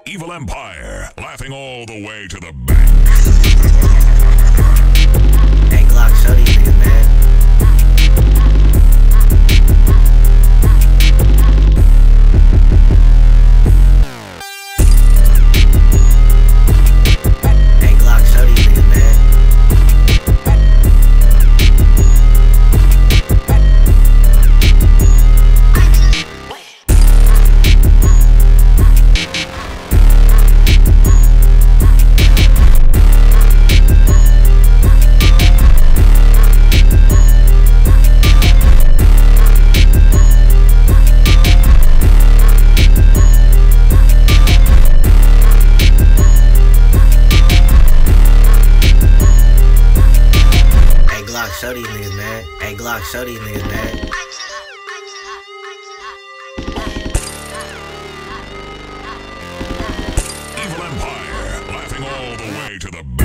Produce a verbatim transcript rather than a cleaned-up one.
Evil Empire, laughing all the way to the bank. Hey, Glock, show these niggas, man. Hey, Glock, show these niggas, man. Show these niggas, man. Hey, Glock, show these niggas, man. Evil Empire, laughing all the way to the